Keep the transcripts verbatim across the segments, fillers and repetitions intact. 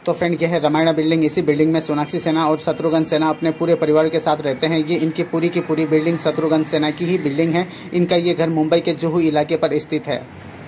तो फ्रेंड, यह है रामायण बिल्डिंग। इसी बिल्डिंग में सोनाक्षी सिन्हा और शत्रुघ्न सिन्हा अपने पूरे परिवार के साथ रहते हैं। ये इनकी पूरी की पूरी बिल्डिंग शत्रुघ्न सिन्हा की ही बिल्डिंग है। इनका ये घर मुंबई के जुहू इलाके पर स्थित है।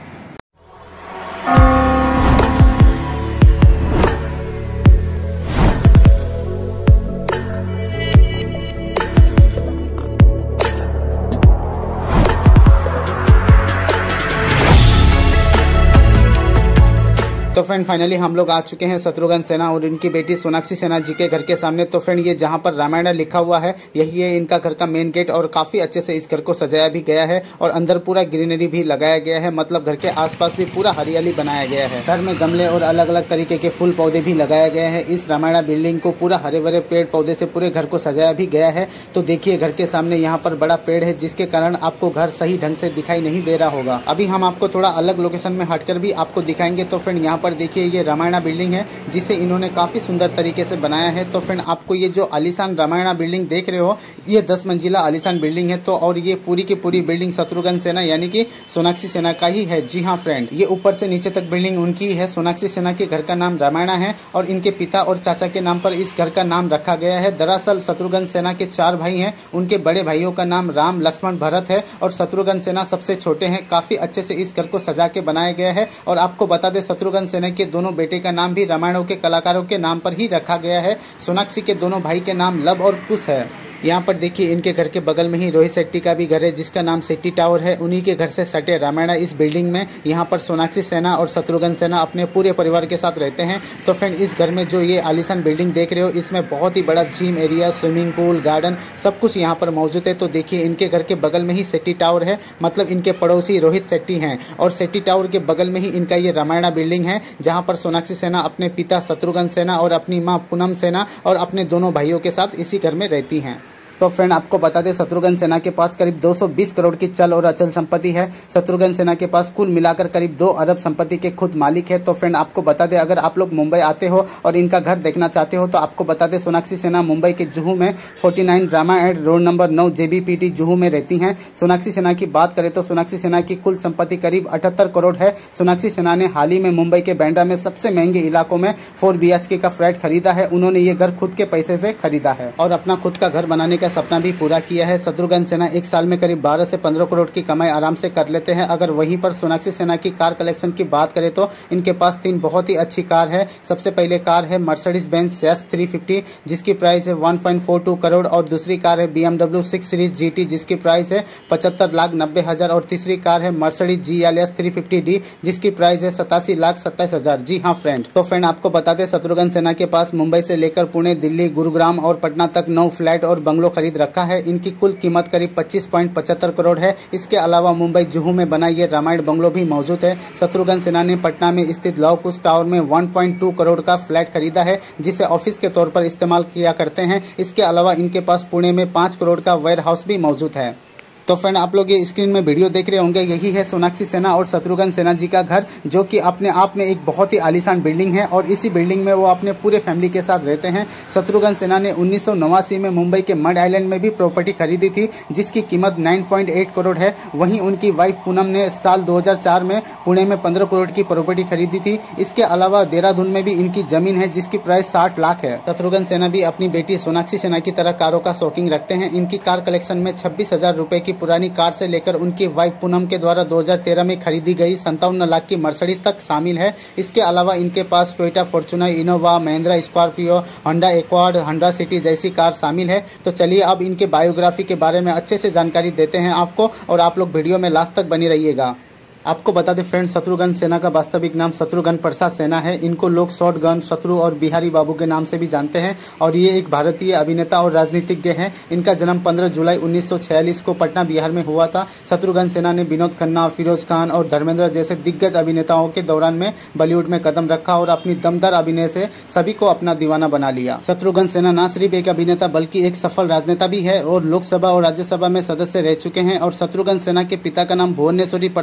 तो फ्रेंड, फाइनली हम लोग आ चुके हैं शत्रुघ्न सिन्हा और इनकी बेटी सोनाक्षी सिन्हा जी के घर के सामने। तो फ्रेंड, ये जहां पर रामायण लिखा हुआ है यही है इनका घर का मेन गेट और काफी अच्छे से इस घर को सजाया भी गया है और अंदर पूरा ग्रीनरी भी लगाया गया है। मतलब घर के आसपास भी पूरा हरियाली बनाया गया है। घर में गमले और अलग अलग तरीके के फूल पौधे भी लगाए गए हैं। इस रामायण बिल्डिंग को पूरा हरे भरे पेड़ पौधे से पूरे घर को सजाया भी गया है। तो देखिए, घर के सामने यहाँ पर बड़ा पेड़ है जिसके कारण आपको घर सही ढंग से दिखाई नहीं दे रहा होगा। अभी हम आपको थोड़ा अलग लोकेशन में हटकर भी आपको दिखाएंगे। तो फ्रेंड, यहाँ पर देखिए, ये रामायण बिल्डिंग है जिसे इन्होंने काफी सुंदर तरीके से बनाया है। तो फ्रेंड, आपको ये जो आलीशान रामायण बिल्डिंग देख रहे हो, ये दस मंजिला आलीशान बिल्डिंग है। तो और ये पूरी की पूरी बिल्डिंग शत्रुघ्न सिन्हा यानी कि सोनाक्षी सिन्हा का ही है। जी हाँ फ्रेंड, ये ऊपर से नीचे तक बिल्डिंग उनकी है। सोनाक्षी सिन्हा के घर का नाम रामायण है और इनके पिता और चाचा के नाम पर इस घर का नाम रखा गया है। दरअसल शत्रुघ्न सिन्हा के चार भाई हैं। उनके बड़े भाइयों का नाम राम, लक्ष्मण, भरत है और शत्रुघ्न सिन्हा सबसे छोटे हैं। काफी अच्छे से इस घर को सजा के बनाया गया है। और आपको बता दें, शत्रुघ्न सिन्हा के दोनों बेटे का नाम भी रामायणों के कलाकारों के नाम पर ही रखा गया है। सोनाक्षी के दोनों भाई के नाम लव और कुश है। यहाँ पर देखिए, इनके घर के बगल में ही रोहित शेट्टी का भी घर है जिसका नाम शेट्टी टावर है। उन्हीं के घर से सटे रामायण इस बिल्डिंग में। यहाँ पर सोनाक्षी सिन्हा और शत्रुघ्न सिन्हा अपने पूरे परिवार के साथ रहते हैं। तो फ्रेंड, इस घर में जो ये आलीशान बिल्डिंग देख रहे हो, इसमें बहुत ही बड़ा gym area, swimming pool, garden सब कुछ यहाँ पर मौजूद है। तो देखिए, इनके घर के बगल में ही शेट्टी टावर है। मतलब इनके पड़ोसी रोहित शेट्टी हैं और शेट्टी टावर के बगल में ही इनका ये रामायण बिल्डिंग है जहाँ पर सोनाक्षी सिन्हा अपने पिता शत्रुघ्न सिन्हा और अपनी माँ पूनम सिन्हा और अपने दोनों भाइयों के साथ इसी घर में रहती हैं। तो फ्रेंड, आपको बता दें, शत्रुघ्न सिन्हा के पास करीब दो सौ बीस करोड़ की चल और अचल संपत्ति है। शत्रुघ्न सिन्हा के पास कुल मिलाकर करीब दो अरब संपत्ति के खुद मालिक है। तो फ्रेंड, आपको बता दें, अगर आप लोग मुंबई आते हो और इनका घर देखना चाहते हो तो आपको बता दें, सोनाक्षी सिन्हा मुंबई के जुहू में उनचास ड्रामा एड रोड नंबर नौ जेबीपीटी जुहू में रहती हैं। सोनाक्षी सिन्हा की बात करें तो सोनाक्षी सिन्हा की कुल संपत्ति करीब अठहत्तर करोड़ है। सोनाक्षी सिन्हा ने हाल ही में मुंबई के बांद्रा में सबसे महंगे इलाकों में फोर बी एच के का फ्लैट खरीदा है। उन्होंने ये घर खुद के पैसे से खरीदा है और अपना खुद का घर बनाने का सपना भी पूरा किया है। शत्रुघ्न सिन्हा एक साल में करीब बारह से पंद्रह करोड़ की कमाई आराम से कर लेते हैं। अगर वहीं पर सोनाक्षी सिन्हा की कार कलेक्शन की बात करें तो इनके पास तीन बहुत ही अच्छी कार है। सबसे पहले कार है Mercedes Benz S three fifty जिसकी प्राइस है one point four two crore और दूसरी कार है B M W six series G T जिसकी प्राइस है पचहत्तर लाख नब्बे हजार और तीसरी कार है Mercedes G L S three fifty D जिसकी प्राइस है सतासी लाख सत्ताईस हजार। जी हाँ फ्रेंड, तो फ्रेंड आपको बता दें, शत्रुघ्न सिन्हा के पास मुंबई से लेकर पुणे, दिल्ली, गुरुग्राम और पटना तक नौ फ्लैट और बंगलो खरीद रखा है। इनकी कुल कीमत करीब पच्चीस पॉइंट पचहत्तर करोड़ है। इसके अलावा मुंबई जुहू में बना ये रामायण बंगलो भी मौजूद है। शत्रुघ्न सिन्हा ने पटना में स्थित लव कुश टावर में वन पॉइंट टू करोड़ का फ्लैट खरीदा है जिसे ऑफिस के तौर पर इस्तेमाल किया करते हैं। इसके अलावा इनके पास पुणे में पाँच करोड़ का वेयर हाउस भी मौजूद है। तो फ्रेंड, आप लोग ये स्क्रीन में वीडियो देख रहे होंगे, यही है सोनाक्षी सिन्हा और शत्रुघ्न सिन्हा जी का घर जो कि अपने आप में एक बहुत ही आलीशान बिल्डिंग है और इसी बिल्डिंग में वो अपने पूरे फैमिली के साथ रहते हैं। शत्रुघ्न सिन्हा ने उन्नीस सौ नवासी में मुंबई के मड आइलैंड में भी प्रॉपर्टी खरीदी थी जिसकी कीमत नौ पॉइंट आठ करोड़ है। वहीं उनकी वाइफ पूनम ने साल दो हज़ार चार में पुणे में पंद्रह करोड़ की प्रॉपर्टी खरीदी थी। इसके अलावा देहरादून में भी इनकी जमीन है जिसकी प्राइस साठ लाख है। शत्रुघ्न सिन्हा भी अपनी बेटी सोनाक्षी सिन्हा की तरह कारों का शौकीन रखते हैं। इनकी कार कलेक्शन में छब्बीस हजार रुपए की पुरानी कार से लेकर उनकी वाइफ पूनम के द्वारा दो हज़ार तेरह में खरीदी गई संतावन लाख की मर्सिडीज तक शामिल है। इसके अलावा इनके पास Toyota Fortuner, Innova, Mahindra Scorpio, Honda एक्वाड, होंडा सिटी जैसी कार शामिल है। तो चलिए अब इनके बायोग्राफी के बारे में अच्छे से जानकारी देते हैं आपको और आप लोग वीडियो में लास्ट तक बने रहिएगा। आपको बता दें फ्रेंड, शत्रुघ्न सिन्हा का वास्तविक नाम शत्रुघ्न प्रसाद सिन्हा है। इनको लोग शॉर्ट गन, शत्रु और बिहारी बाबू के नाम से भी जानते हैं और ये एक भारतीय अभिनेता और राजनीतिज्ञ हैं। इनका जन्म पंद्रह जुलाई उन्नीस सौ छियालीस को पटना बिहार में हुआ था। शत्रुघ्न सिन्हा ने विनोद खन्ना, फिरोज खान और धर्मेंद्र जैसे दिग्गज अभिनेताओं के दौरान में बॉलीवुड में कदम रखा और अपनी दमदार अभिनय से सभी को अपना दीवाना बना लिया। शत्रुघ्न सिन्हा न सिर्फ एक अभिनेता बल्कि एक सफल राजनेता भी है और लोकसभा और राज्यसभा में सदस्य रह चुके हैं। और शत्रुघ्न सिन्हा के पिता का नाम भुवनेश्वरी प्रसाद सिन्हा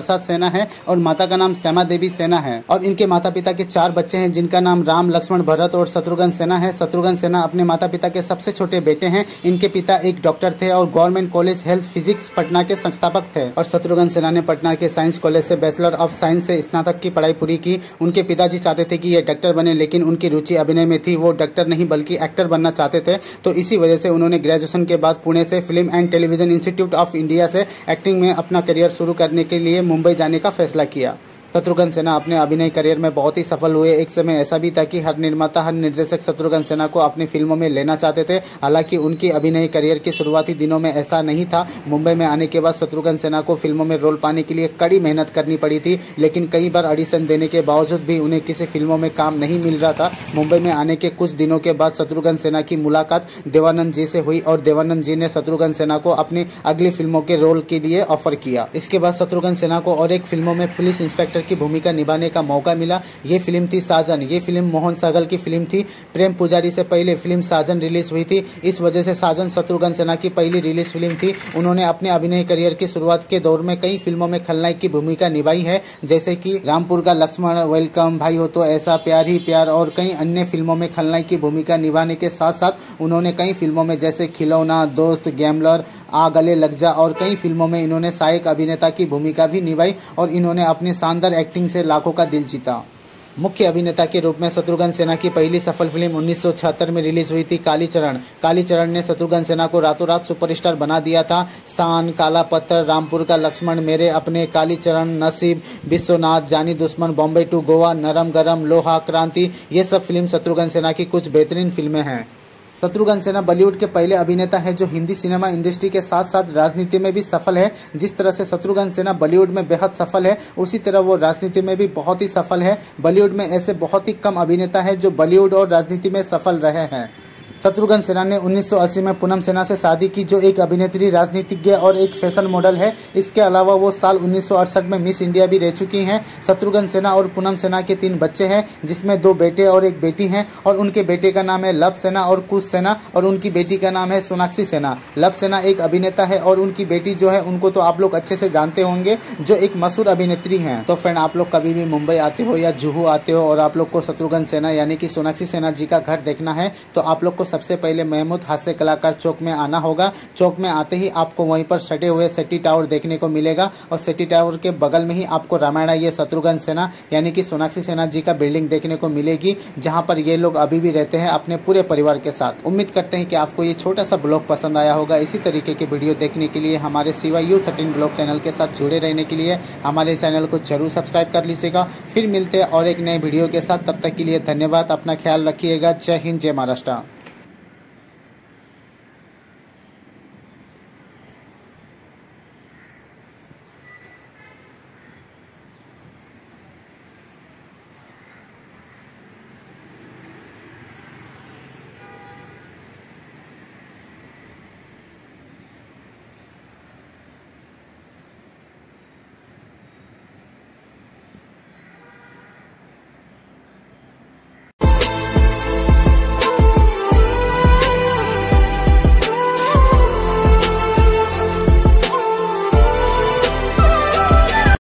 है और माता का नाम श्यामा देवी सेना है। और इनके माता पिता के चार बच्चे हैं जिनका नाम राम, लक्ष्मण, भरत और शत्रुघ्न सिन्हा है। शत्रुघ्न सिन्हा अपने माता पिता के सबसे छोटे बेटे हैं। इनके पिता एक डॉक्टर थे और government college health physics Patna के संस्थापक थे। और शत्रुघ्न सिन्हा ने पटना के साइंस कॉलेज से बैचलर ऑफ साइंस से स्नातक की पढ़ाई पूरी की। उनके पिताजी चाहते थे कि ये डॉक्टर बने, लेकिन उनकी रुचि अभिनय में थी। वो डॉक्टर नहीं बल्कि एक्टर बनना चाहते थे। तो इसी वजह से उन्होंने ग्रेजुएशन के बाद पुणे से film and television institute of India से एक्टिंग में अपना करियर शुरू करने के लिए मुंबई जाने का फैसला किया। शत्रुघ्न सिन्हा अपने अभिनय करियर में बहुत ही सफल हुए। एक समय ऐसा भी था कि हर निर्माता, हर निर्देशक शत्रुघ्न सिन्हा को अपनी फिल्मों में लेना चाहते थे। हालांकि उनकी अभिनय करियर के शुरुआती दिनों में ऐसा नहीं था। मुंबई में आने के बाद शत्रुघ्न सिन्हा को फिल्मों में रोल पाने के लिए कड़ी मेहनत करनी पड़ी थी, लेकिन कई बार ऑडिशन देने के बावजूद भी उन्हें किसी फिल्मों में काम नहीं मिल रहा था। मुंबई में आने के कुछ दिनों के बाद शत्रुघ्न सिन्हा की मुलाकात देवानंद जी से हुई और देवानंद जी ने शत्रुघ्न सिन्हा को अपनी अगली फिल्मों के रोल के लिए ऑफर किया। इसके बाद शत्रुघ्न सिन्हा को और एक फिल्मों में पुलिस इंस्पेक्टर की भूमिका निभाने का मौका मिला। ये फिल्म थी साजन। ये फिल्म मोहन सहगल की फिल्म थी। प्रेम पुजारी से पहले फिल्म साजन रिलीज हुई थी। इस वजह से साजन शत्रुघ्न सिन्हा की पहली रिलीज फिल्म थी। उन्होंने अपने अभिनय करियर की शुरुआत के दौर में कई फिल्मों में खलनायक की भूमिका निभाई है, जैसे कि रामपुर का लक्ष्मण, वेलकम, भाई हो तो ऐसा, प्यार ही प्यार और कई अन्य फिल्मों में खलनायक की भूमिका निभाने के साथ साथ उन्होंने कई फिल्मों में जैसे खिलौना, दोस्त, गैम्बलर, आ गले लग जा और कई फिल्मों में इन्होंने सहायक अभिनेता की भूमिका भी निभाई और इन्होंने अपनी शानदार एक्टिंग से लाखों का दिल जीता। मुख्य अभिनेता के रूप में शत्रुघ्न सिन्हा की पहली सफल फिल्म उन्नीस सौ छिहत्तर में रिलीज हुई थी, कालीचरण। कालीचरण ने शत्रुघ्न सिन्हा को रातों रात सुपरस्टार बना दिया था। शान, काला पत्थर, रामपुर का लक्ष्मण, मेरे अपने, कालीचरण, नसीब, विश्वनाथ, जानी दुश्मन, बॉम्बे टू गोवा, नरम गरम, लोहा, क्रांति, ये सब फिल्म शत्रुघ्न सिन्हा की कुछ बेहतरीन फिल्में हैं। शत्रुघ्न सिन्हा बॉलीवुड के पहले अभिनेता है जो हिंदी सिनेमा इंडस्ट्री के साथ साथ राजनीति में भी सफल है। जिस तरह से शत्रुघ्न सिन्हा बॉलीवुड में बेहद सफल है, उसी तरह वो राजनीति में भी बहुत ही सफल है। बॉलीवुड में ऐसे बहुत ही कम अभिनेता है जो बॉलीवुड और राजनीति में सफल रहे हैं। शत्रुघ्न सिन्हा ने उन्नीस सौ अस्सी में पूनम सिन्हा से शादी की, जो एक अभिनेत्री, राजनीतिज्ञ और एक फैशन मॉडल है। इसके अलावा वो साल उन्नीस सौ अड़सठ में मिस इंडिया भी रह चुकी हैं। शत्रुघ्न सिन्हा और पूनम सिन्हा के तीन बच्चे हैं, जिसमें दो बेटे और एक बेटी हैं। और उनके बेटे का नाम है लव सिन्हा और कुश सिन्हा और उनकी बेटी का नाम है सोनाक्षी सिन्हा। लव सिन्हा एक अभिनेता है और उनकी बेटी जो है उनको तो आप लोग अच्छे से जानते होंगे, जो एक मशहूर अभिनेत्री हैं। तो फ्रेंड, आप लोग कभी भी मुंबई आते हो या जुहू आते हो और आप लोग को शत्रुघ्न सिन्हा यानी कि सोनाक्षी सिन्हा जी का घर देखना है, तो आप लोग को सबसे पहले महमूद हास्य कलाकार चौक में आना होगा। चौक में आते ही आपको वहीं पर सटे हुए सेटी टावर देखने को मिलेगा और सेटी टावर के बगल में ही आपको रामायणा ये शत्रुघ्न सिन्हा यानी कि सोनाक्षी सिन्हा जी का बिल्डिंग देखने को मिलेगी, जहां पर ये लोग अभी भी रहते हैं अपने पूरे परिवार के साथ। उम्मीद करते हैं कि आपको ये छोटा सा ब्लॉग पसंद आया होगा। इसी तरीके के वीडियो देखने के लिए हमारे सिवा यू थर्टीन ब्लॉग चैनल के साथ जुड़े रहने के लिए हमारे चैनल को जरूर सब्सक्राइब कर लीजिएगा। फिर मिलते हैं और एक नए वीडियो के साथ। तब तक के लिए धन्यवाद। अपना ख्याल रखिएगा। जय हिंद, जय महाराष्ट्र।